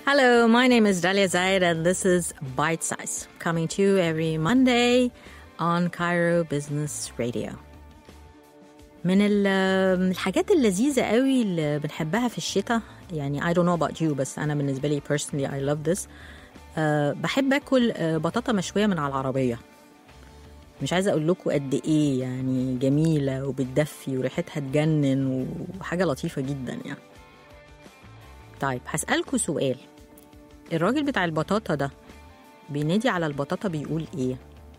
Hello, my name is Dalia Zayed and this is Bite Size, coming to you every Monday on Cairo Business Radio. من الحاجات اللذيذة قوي اللي بنحبها في الشتاء، يعني I don't know about you، بس أنا بالنسبة لي personally I love this. بحب أكل بطاطا مشوية من على العربية. مش عايزة أقول لكم قد إيه يعني جميلة وبتدفي وريحتها تجنن وحاجة لطيفة جدا يعني. طيب هسألكوا سؤال، الراجل بتاع البطاطا ده بينادي على البطاطا بيقول إيه؟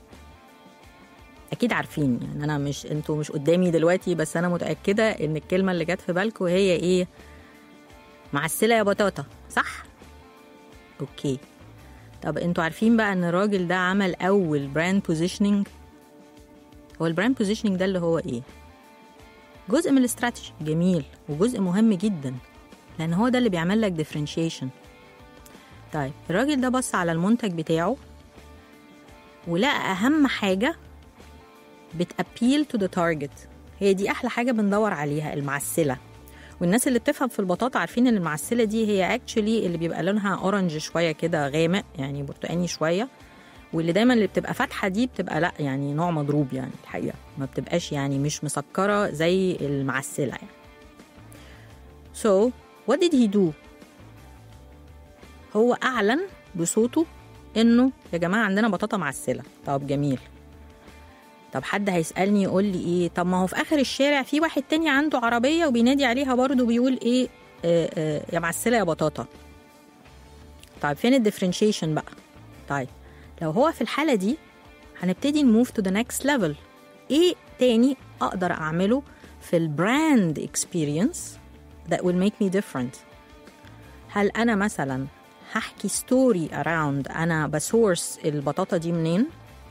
أكيد عارفين، يعني أنا أنتوا مش قدامي دلوقتي، بس أنا متأكدة إن الكلمة اللي جت في بالكوا هي إيه؟ معسلة يا بطاطا، صح؟ أوكي. طب أنتوا عارفين بقى إن الراجل ده عمل أول براند بوزيشنينج؟ هو البراند بوزيشنينج ده اللي هو إيه؟ جزء من الاستراتيجي، جميل، وجزء مهم جدا، لأن هو ده اللي بيعمل لك ديفرنشيشن. طيب الراجل ده بص على المنتج بتاعه ولقى أهم حاجة بتأبيل تو ذا تارجت، هي دي أحلى حاجة بندور عليها، المعسلة. والناس اللي بتفهم في البطاطا عارفين إن المعسلة دي هي اكشولي اللي بيبقى لونها أورنج شوية كده غامق، يعني برتقاني شوية، واللي دايما اللي بتبقى فاتحة دي بتبقى لأ يعني نوع مضروب، يعني الحقيقة ما بتبقاش يعني مش مسكرة زي المعسلة يعني. So what did he do؟ هو أعلن بصوته إنه يا جماعة عندنا بطاطا معسلة. طب جميل. طب حد هيسألني يقول لي إيه؟ طب ما هو في آخر الشارع في واحد تاني عنده عربية وبينادي عليها برضه بيقول إيه؟ يا معسلة يا بطاطا. طيب فين الديفرنشيشن بقى؟ طيب لو هو في الحالة دي هنبتدي نموف تو ذا نيكست ليفل. إيه تاني أقدر أعمله في البراند اكسبيرينس that will make me different؟ هل أنا مثلا هحكي ستوري around أنا بسورس البطاطا دي منين؟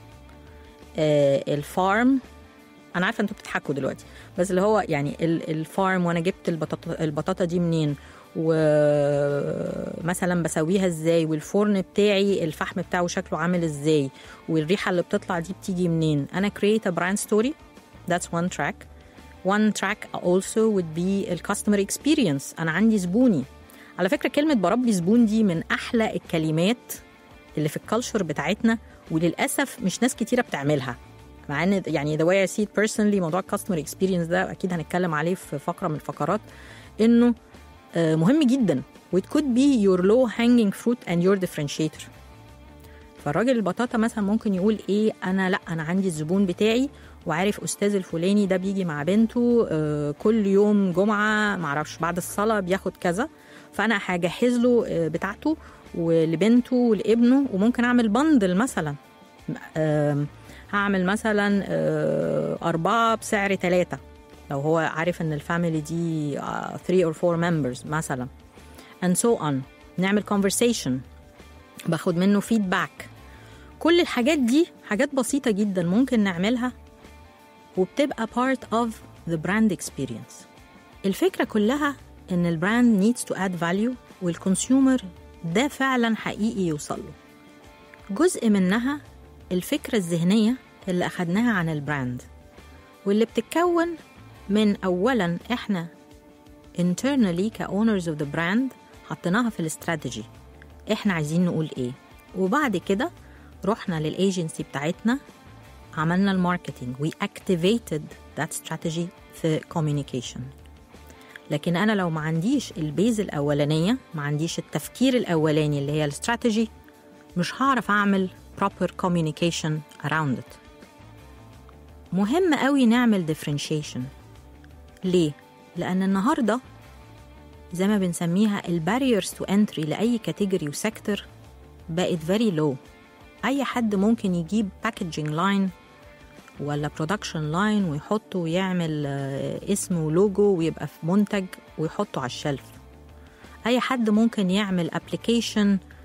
الفارم، أنا عارفة أنتوا بتضحكوا دلوقتي، بس اللي هو يعني الفارم، وأنا جبت البطاطا دي منين، ومثلا بسويها إزاي، والفرن بتاعي الفحم بتاعه شكله عامل إزاي، والريحة اللي بتطلع دي بتيجي منين. أنا create a brand story. That's one track. One track also would be الcustomer experience. أنا عندي زبوني. على فكرة كلمة بربي زبون دي من أحلى الكلمات اللي في الكالتشر بتاعتنا، وللأسف مش ناس كتيرة بتعملها، مع أن يعني the way I see it personally موضوع customer experience ده أكيد هنتكلم عليه في فقرة من الفقرات، إنه مهم جدا و it could be your low hanging fruit and your differentiator. فالراجل البطاطا مثلا ممكن يقول إيه؟ أنا عندي الزبون بتاعي وعارف أستاذ الفلاني ده بيجي مع بنته كل يوم جمعة معرفش بعد الصلاة بياخد كذا، فأنا هجهز له بتاعته ولبنته ولابنه، وممكن أعمل بندل مثلا، هعمل مثلا 4 بسعر 3 لو هو عارف إن الفاميلي دي 3 or 4 members مثلا and so on. نعمل conversation، باخد منه feedback. كل الحاجات دي حاجات بسيطة جدا ممكن نعملها وبتبقى part of the brand experience. الفكرة كلها إن البراند needs to add value، والكونسيومر ده فعلا حقيقي يوصله. جزء منها الفكرة الذهنية اللي أخدناها عن البراند، واللي بتتكون من أولا إحنا internally كowners of the brand حطيناها في الاستراتيجي، إحنا عايزين نقول إيه، وبعد كده رحنا للأيجنسي بتاعتنا عملنا الماركتينج we activated that strategy في communication. لكن أنا لو ما عنديش البيز الأولانية، ما عنديش التفكير الأولاني اللي هي الاستراتيجي، مش هعرف أعمل proper communication around it. مهم قوي نعمل differentiation. ليه؟ لأن النهاردة زي ما بنسميها barriers to entry لأي كاتيجوري وسيكتور بقت very low. أي حد ممكن يجيب packaging line ولا production line ويحطه ويعمل اسم ولوجو ويبقى في منتج ويحطه على الشلف. أي حد ممكن يعمل application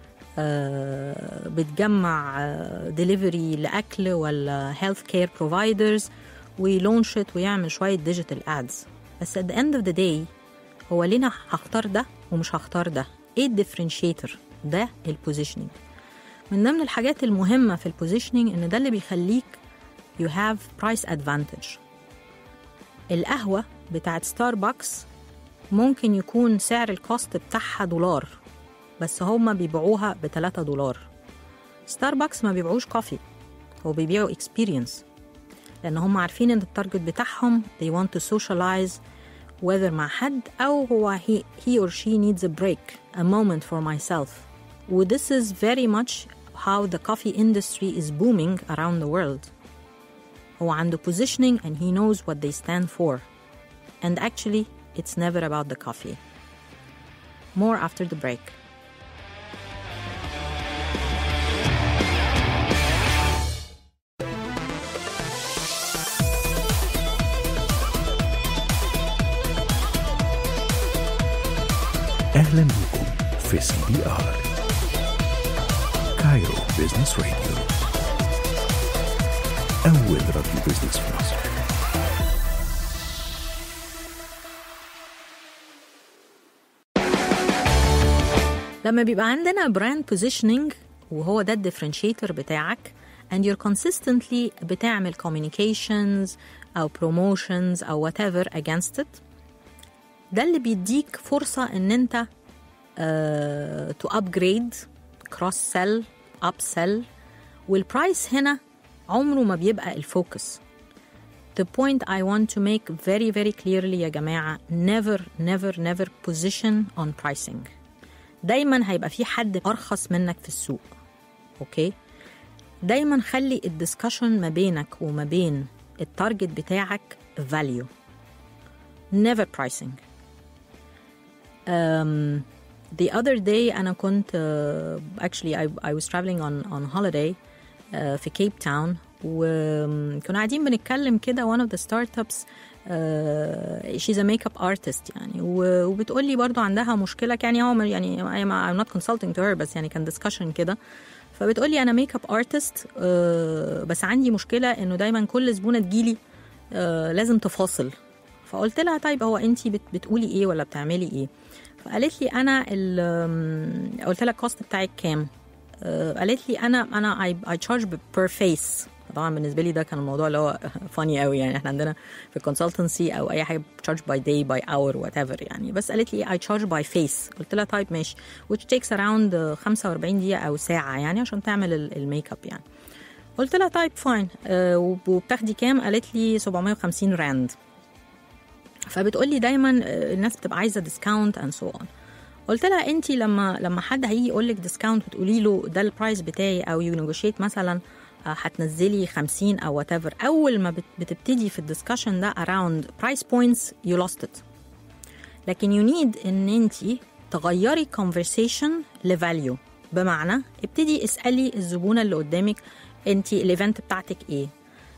بتجمع delivery لأكل ولا health care providers ويلونشت ويعمل شوية digital ads. بس at the end of the day هو لينا هختار ده ومش هختار ده. ايه الديفرنشيتر؟ ده البوزيشنينج. من ضمن الحاجات المهمة في البوزيشنينج ان ده اللي بيخليك you have price advantage. القهوة بتاعت ستاربكس ممكن يكون سعر الكوست بتاعها $، بس هم بيبيعوها $3. ستاربكس ما بيبيعوش كوفي، هو بيبيعوا experience، لأن هم عارفين إن التارجت بتاعهم they want to socialize whether مع حد أو هو he or she needs a break, a moment for myself. This is very much how the coffee industry is booming around the world. هو عنده positioning and he knows what they stand for. And actually, it's never about the coffee. More after the break. أهلا بكم في CBR كايرو بيزنس راديو، أول راديو بيزنس في مصر. لما بيبقى عندنا brand positioning وهو ده الديفرنشيتور بتاعك and you're consistently بتعمل communications أو promotions أو whatever against it، ده اللي بيديك فرصة إن أنت to upgrade, cross sell, upsell. والبرايس هنا عمره ما بيبقى الفوكس. The point I want to make very very clearly يا جماعة, never position on pricing. دايما هيبقى في حد أرخص منك في السوق. أوكي؟ دايما خلي الدسكشن ما بينك وما بين التارجت بتاعك value. Never pricing. The other day أنا كنت actually I was traveling on holiday في كيب تاون، وكنا قاعدين بنتكلم كده one of the startups she's a makeup artist يعني، وبتقول لي برضو عندها مشكلة يعني هو يعني I'm not consulting to her بس يعني كان discussion كده، فبتقول لي أنا ميك اب ارتست بس عندي مشكلة إنه دايما كل زبونة تجيلي لازم تفاصل. فقلت لها طيب هو أنتي بتقولي إيه ولا بتعملي إيه؟ فقالت لي أنا قلت لها الكوست بتاعك كام؟ قالت لي أنا I charge per face. طبعا بالنسبة لي ده كان الموضوع اللي هو funny قوي يعني، احنا عندنا في consultancy أو أي حاجة charge by day by hour whatever يعني، بس قالت لي I charge by face. قلت لها طيب ماشي، which takes around 45 دقيقة أو ساعة يعني عشان تعمل الميك اب يعني. قلت لها طيب فاين، وبتاخدي كام؟ قالت لي 750 راند. فبتقول لي دايما الناس بتبقى عايزة discount and so on. قلت لها انتي لما حد هيجي يقول لك discount وتقولي له ده البرايس بتاعي او you negotiate مثلا هتنزلي 50 أو whatever، أول ما بتبتدي في الدسكشن ده around price points you lost it. لكن you need إن أنتي تغيري conversation لvalue، بمعنى ابتدي اسألي الزبونة اللي قدامك أنتي الإيفنت بتاعتك إيه،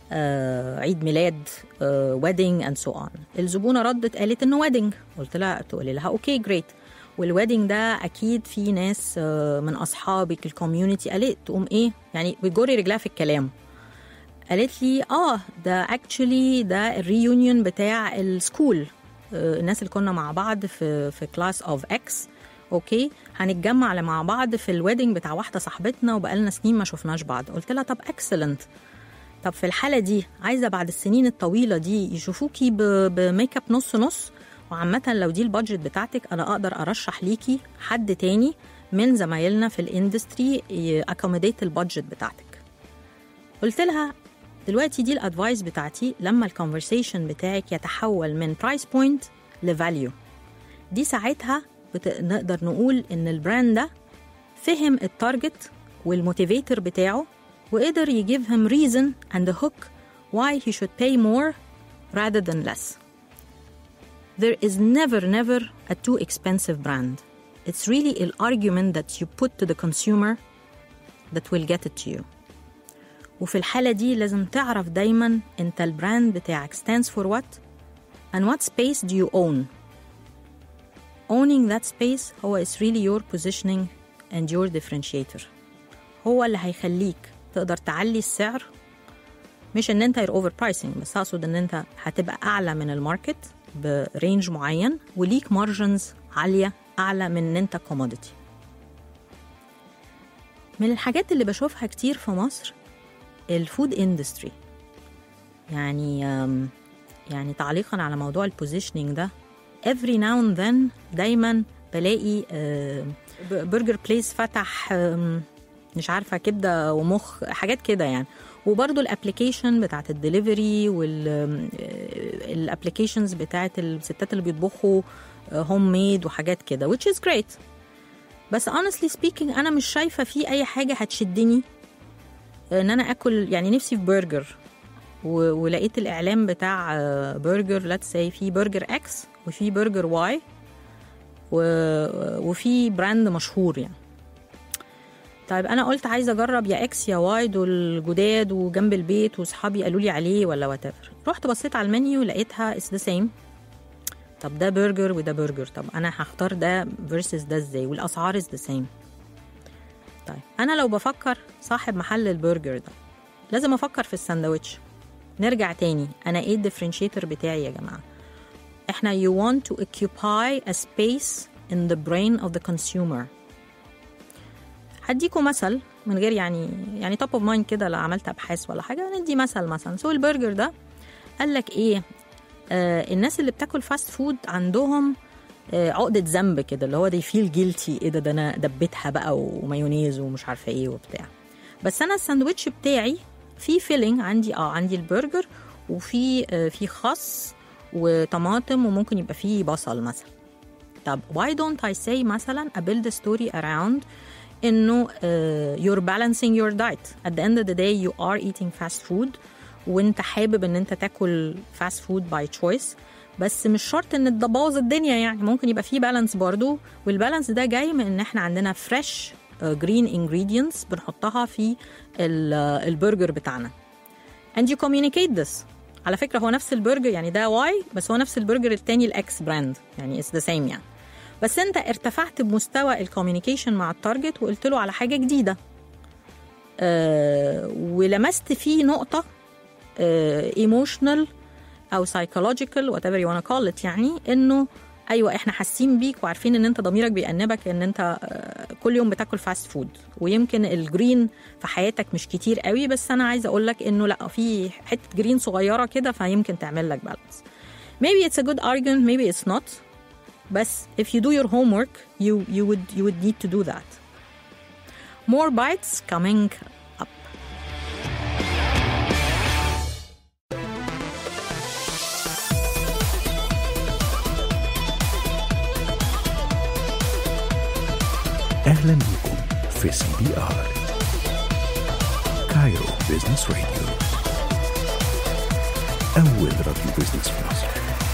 عيد ميلاد، wedding and so on. الزبونة ردت قالت إنه wedding. قلت لها تقولي لها أوكي great، والويدنج ده أكيد في ناس من أصحابك الكوميونيتي. قالت تقوم إيه يعني بتجري رجلها في الكلام، قالت لي ده actually ده الريونيون بتاع السكول، الناس اللي كنا مع بعض في كلاس اوف اكس، اوكي هنتجمع مع بعض في الويدنج بتاع واحدة صاحبتنا وبقالنا سنين ما شفناش بعض. قلت لها طب اكسلنت، طب في الحالة دي عايزة بعد السنين الطويلة دي يشوفوكي بميك اب نص نص، وعامة لو دي البادجت بتاعتك أنا أقدر أرشح ليكي حد تاني من زمايلنا في الاندستري أكوميديت البادجت بتاعتك. قلت لها دلوقتي دي الأدفايس بتاعتي لما الكونفرسيشن بتاعك يتحول من برايس بوينت لفاليو، دي ساعتها نقدر نقول إن البراند ده فهم التارجت والموتيفيتر بتاعه وقدر يجيب him reason and a hook why he should pay more rather than less. There is never a too expensive brand. It's really an argument that you put to the consumer that will get it to you. وفي الحالة دي لازم تعرف دايما انت البراند بتاعك stands for what and what space do you own. Owning that space هو is really your positioning and your differentiator. هو اللي هيخليك تقدر تعلي السعر، مش ان انت you're overpricing، بس اقصد ان انت هتبقى اعلى من الماركت برينج معين وليك مارجنز عالية أعلى من ان انت كوموديتي. من الحاجات اللي بشوفها كتير في مصر الفود اندستري، يعني تعليقا على موضوع البوزيشنينج ده، every now and then دايما بلاقي برجر بليس فتح مش عارفة كبدة ومخ حاجات كده يعني. وبرضو الابليكيشن بتاعت الدليفري والابليكيشنز بتاعت الستات اللي بيطبخوا هوم ميد وحاجات كده which is great. بس honestly speaking أنا مش شايفة في أي حاجة هتشدني إن أنا أكل يعني نفسي في برجر ولقيت الإعلان بتاع برجر let's say في برجر X وفي برجر Y وفي براند مشهور يعني. طيب أنا قلت عايزة أجرب يا إكس يا واي دول جداد وجنب البيت وصحابي قالوا لي عليه ولا whatever. رحت بصيت على المنيو لقيتها it's the same. طب ده برجر وده برجر، طب أنا هختار ده versus ده إزاي؟ والأسعار is the same. طيب أنا لو بفكر صاحب محل البرجر ده لازم أفكر في الساندويتش. نرجع تاني، أنا إيه الديفرنشيتر بتاعي يا جماعة؟ إحنا you want to occupy a space in the brain of the consumer. هديكم مثل من غير يعني top of mind كده لو عملت أبحاث ولا حاجة. ندي مثلا سو البرجر ده قال لك إيه؟ الناس اللي بتاكل فاست فود عندهم عقدة ذنب كده اللي هو they feel guilty. إيه ده أنا دبتها بقى ومايونيز ومش عارفة إيه وبتاع. بس أنا الساندويتش بتاعي في فيلينج عندي البرجر وفي خس وطماطم وممكن يبقى فيه بصل مثلا. طب why don't I say مثلا I build a story around إنه you're balancing your diet at the end of the day you are eating fast food وانت حابب ان انت تاكل fast food by choice. بس مش شرط ان تبوظ الدنيا يعني، ممكن يبقى فيه بالانس برضو. والبالانس ده جاي من ان احنا عندنا fresh green ingredients بنحطها في البرجر بتاعنا and you communicate this. على فكرة هو نفس البرجر يعني ده واي بس هو نفس البرجر التاني الأكس براند يعني it's the same يعني. بس انت ارتفعت بمستوى الكوميونيكيشن مع التارجت وقلت له على حاجة جديدة ولمست فيه نقطة emotional أو psychological whatever you wanna call it يعني إنه أيوة إحنا حاسين بيك وعارفين إن أنت ضميرك بيأنبك إن أنت كل يوم بتاكل فاست فود ويمكن الجرين في حياتك مش كتير قوي بس أنا عايزة أقولك إنه لأ في حتة جرين صغيرة كده فيمكن تعمل لك بالانس. maybe it's a good argument maybe it's not. بس if you do your homework you would need to do that. More bites coming up. أهلا بكم في CBR كايرو بيزنس راديو، أول راديو بيزنس في مصر.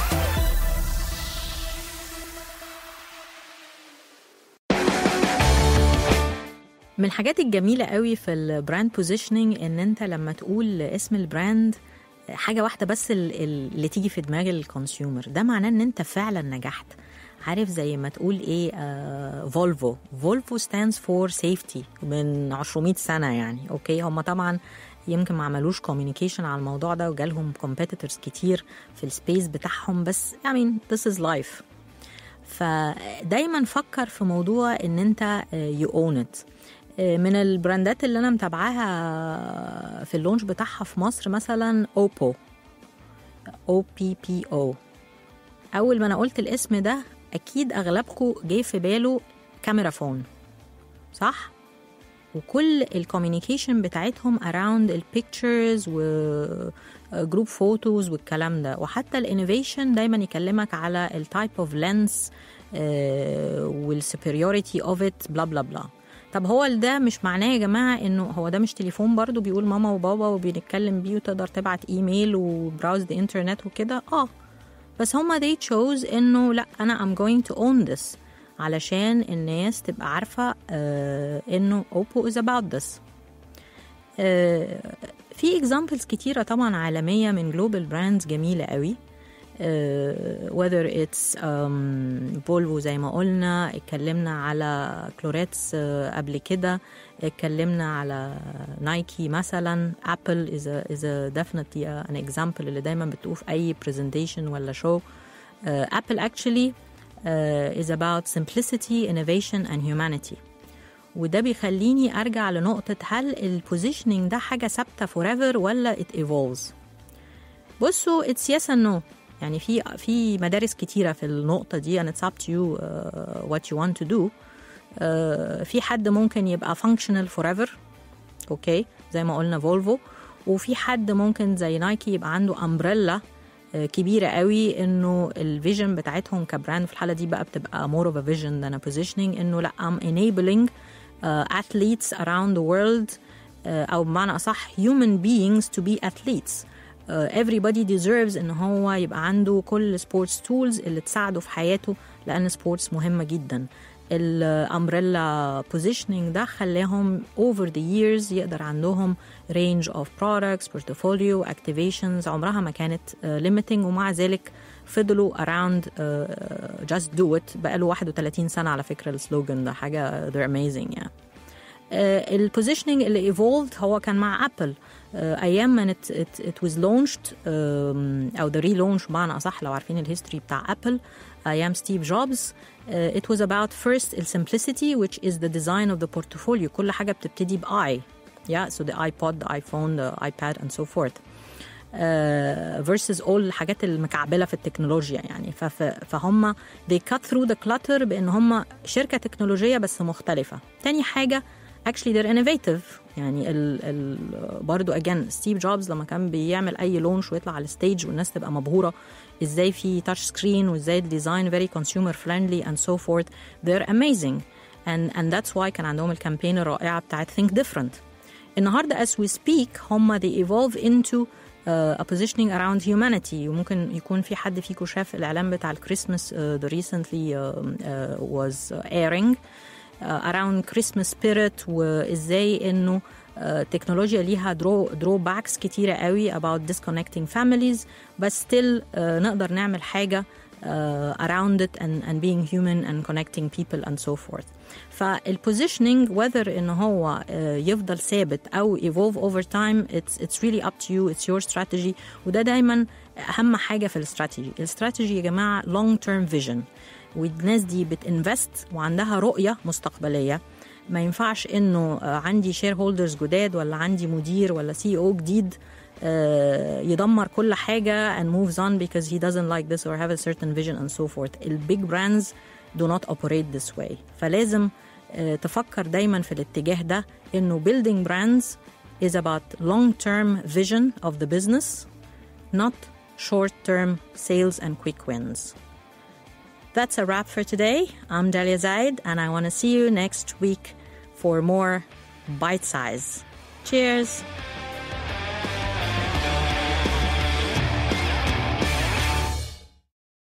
من الحاجات الجميلة قوي في البراند بوزيشنينج ان انت لما تقول اسم البراند حاجة واحدة بس اللي تيجي في دماغ الكونسيومر ده معناه ان انت فعلا نجحت. عارف زي ما تقول ايه فولفو stands for safety من 200 سنة يعني. اوكي هم طبعا يمكن ما عملوش كوميونيكيشن على الموضوع ده وجالهم competitors كتير في السبيس بتاعهم بس I mean this is life. فدايما فكر في موضوع ان انت you own it. من البراندات اللي أنا متابعاها في اللونش بتاعها في مصر مثلا أوبو OPPO. أول ما أنا قلت الاسم ده أكيد أغلبكم جاي في باله كاميرا فون صح؟ وكل الكوميونيكيشن بتاعتهم around البيكتشرز وجروب فوتوز والكلام ده. وحتى الانوفيشن دايما يكلمك على التايب اوف لينس والسوبريوريتي اوف ات بلا بلا بلا. طب هو ده مش معناه يا جماعة انه هو ده مش تليفون برضو بيقول ماما وبابا وبنتكلم بيه وتقدر تبعت ايميل وبراوز دي انترنت وكده بس هما they chose انه لا انا I'm going to own this علشان الناس تبقى عارفة انه Oppo is about this. في examples كتيرة طبعا عالمية من global brands جميلة قوي. whether it's فولفو زي ما قلنا، اتكلمنا على كلوريتس قبل كده، اتكلمنا على نايكي مثلا. Apple is a definitely an example اللي دايما بتقول في أي presentation ولا show. Apple actually is about simplicity, innovation and humanity. وده بيخليني أرجع لنقطة هل البوزيشنينج ده حاجة ثابتة forever ولا it evolves. بصوا it's yes and no. يعني في مدارس كتيرة في النقطة دي and it's up to you what you want to do. في حد ممكن يبقى functional forever اوكي زي ما قلنا فولفو، وفي حد ممكن زي نايكي يبقى عنده امبريلا كبيرة قوي انه الفيجن بتاعتهم كبراند في الحالة دي بقى بتبقى more of a vision than a positioning، انه لا I'm enabling athletes around the world او بمعنى اصح human beings to be athletes. Everybody deserves ان هو يبقى عنده كل sports tools اللي تساعده في حياته، لان sports مهمة جدا. الامبريلا positioning ده خلاهم over the years يقدر عندهم range of products, portfolio, activations عمرها ما كانت limiting، ومع ذلك فضلوا around just do it بقاله 31 سنة على فكرة. السلوغن ده حاجة they're amazing يعني. البوزيشننج اللي evolved هو كان مع أبل أيام ما it was launched أو the relaunch بمعنى أصح لو عارفين الهيستوري بتاع أبل أيام ستيف جوبز. It was about first simplicity which is the design of the portfolio. كل حاجة بتبتدي بI yeah so the iPod, the iPhone, the iPad and so forth versus all الحاجات المكعبلة في التكنولوجيا يعني. فهم they cut through the clutter بأن هم شركة تكنولوجية بس مختلفة. تاني حاجة actually they're innovative يعني برضو again ستيف جوبز لما كان بيعمل أي لونش ويطلع على الستيج والناس تبقى مبهورة إزاي في touch screen وإزاي الديزاين very consumer friendly and so forth. They're amazing and that's why كان عندهم الكامبين الرائعة بتاعت think different. النهاردة as we speak هم they evolve into a positioning around humanity. وممكن يكون في حد فيكم شاف الإعلان بتاع الكريسماس the recently was airing around Christmas spirit وإزاي إنه تكنولوجيا ليها drawbacks كتيرة قوي about disconnecting families بس still نقدر نعمل حاجة around it and being human and connecting people and so forth. فالpositioning whether إنه هو يفضل ثابت أو evolve over time it's really up to you, it's your strategy. وده دايما أهم حاجة في الاستراتيجي يا جماعة long term vision. والناس دي بتinvest وعندها رؤية مستقبلية. ما ينفعش إنه عندي shareholders جداد ولا عندي مدير ولا CEO جديد يدمر كل حاجة and moves on because he doesn't like this or have a certain vision and so forth. البيج brands do not operate this way. فلازم تفكر دايما في الاتجاه ده إنه building brands is about long-term vision of the business, not short-term sales and quick wins. That's a wrap for today. I'm Dalia Zaid and I want to see you next week for more bite size. Cheers!